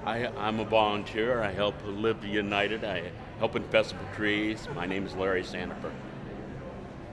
I'm a volunteer. I help Live United. I help in festival trees. My name is Larry Sandifer.